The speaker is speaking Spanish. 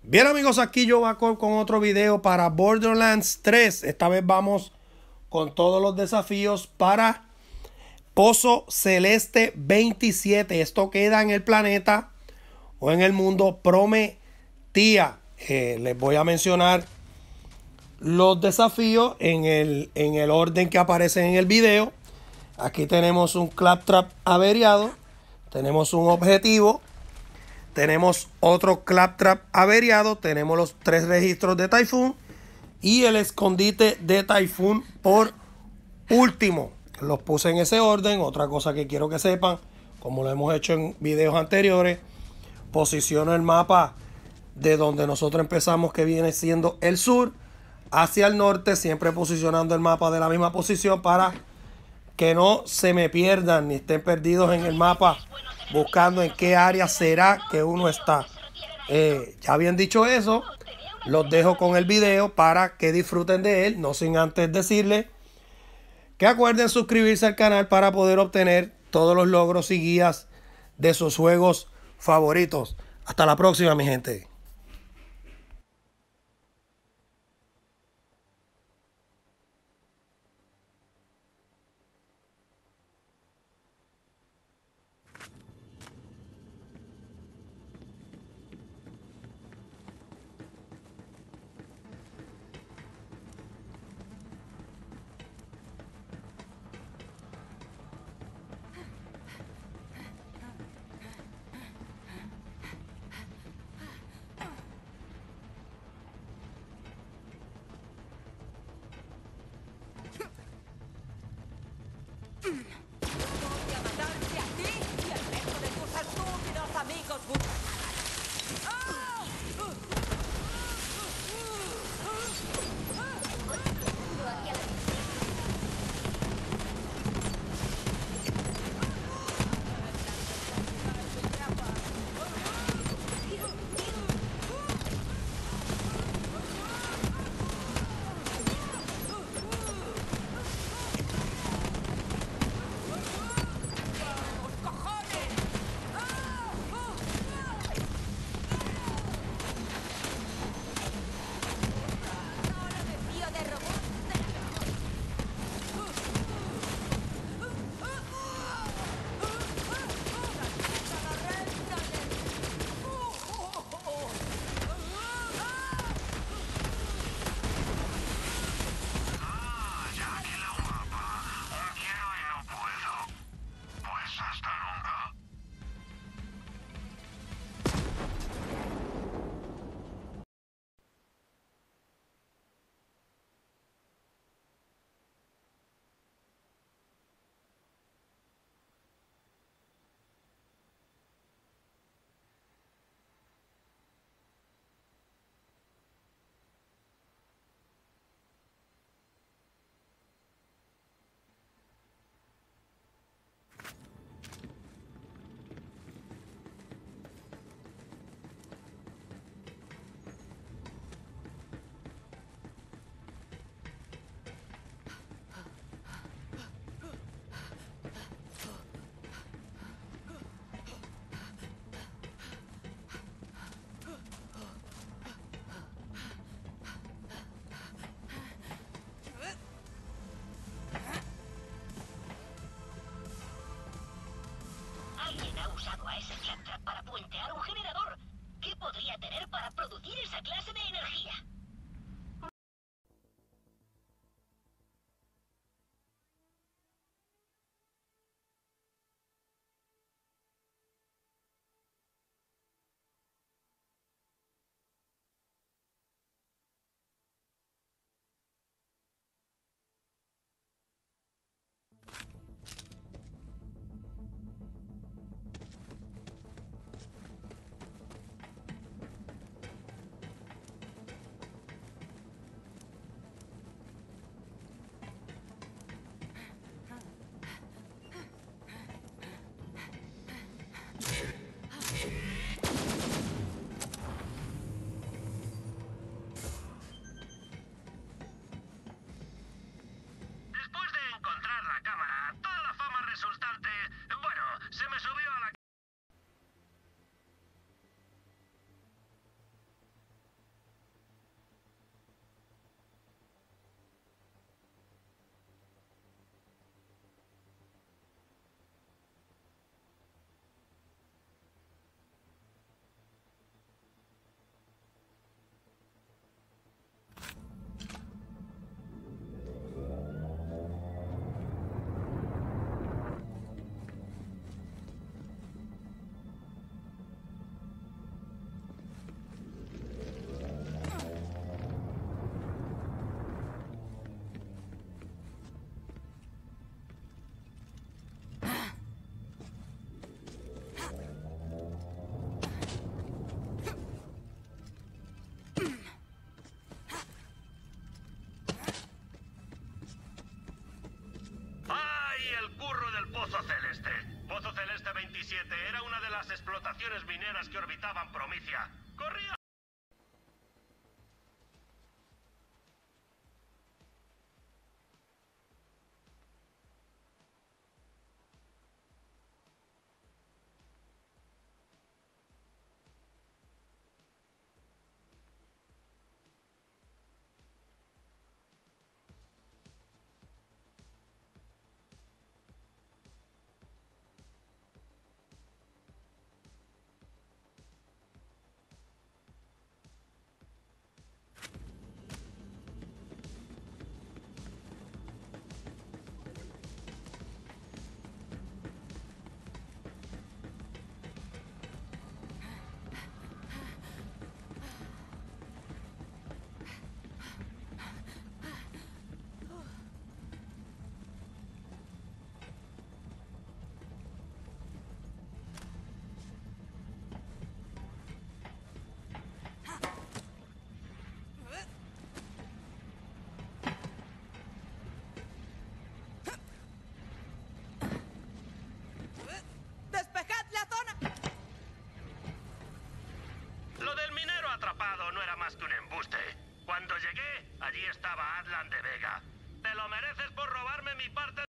Bien amigos, aquí Jovacor con otro video para Borderlands 3. Esta vez vamos con todos los desafíos para Pozo Celeste 27. Esto queda en el planeta o en el mundo Prometía. Les voy a mencionar los desafíos en el orden que aparecen en el video. Aquí tenemos un claptrap averiado. Tenemos un objetivo. Tenemos otro claptrap averiado. Tenemos los 3 registros de Typhoon. Y el escondite de Typhoon por último. Los puse en ese orden. Otra cosa que quiero que sepan, como lo hemos hecho en videos anteriores, posiciono el mapa de donde nosotros empezamos, que viene siendo el sur, hacia el norte, siempre posicionando el mapa de la misma posición para que no se me pierdan ni estén perdidos en el mapa buscando en qué área será que uno está. Ya bien dicho eso, los dejo con el video para que disfruten de él, no sin antes decirles que acuerden suscribirse al canal para poder obtener todos los logros y guías de sus juegos favoritos. Hasta la próxima, mi gente. Voy a matarte a ti y al resto de tus estúpidos amigos. Alguien ha usado a ese claptrap para puentear un generador. ¿Qué podría tener para producir esa clase de energía? era una de las explotaciones mineras que orbitaban Promicia. Corría. ¡Despejad la zona! Lo del minero atrapado no era más que un embuste. Cuando llegué, allí estaba Atlan de Vega. Te lo mereces por robarme mi parte